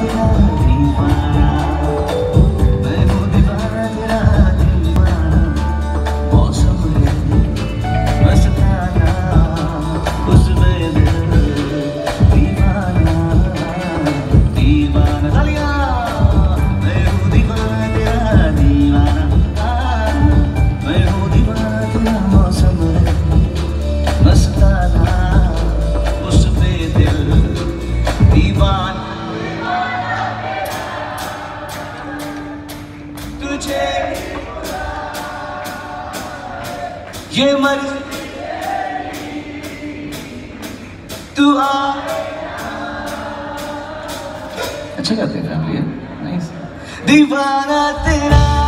तेरा दीवाना, मैं हूँ दीवाना तेरा दीवाना। मौसम है मस्ताना, उसमें दिल दीवाना दीवाना। तालियां। मैं हूँ दीवाना तेरा दीवाना, मैं हूँ दीवाना तेरा। मौसम है मस्ताना, उसमें दिल दीवाना। तुझे ये मर्जी तू आ। अच्छा गाते हैं फैमिली, नाइस। दीवाना तेरा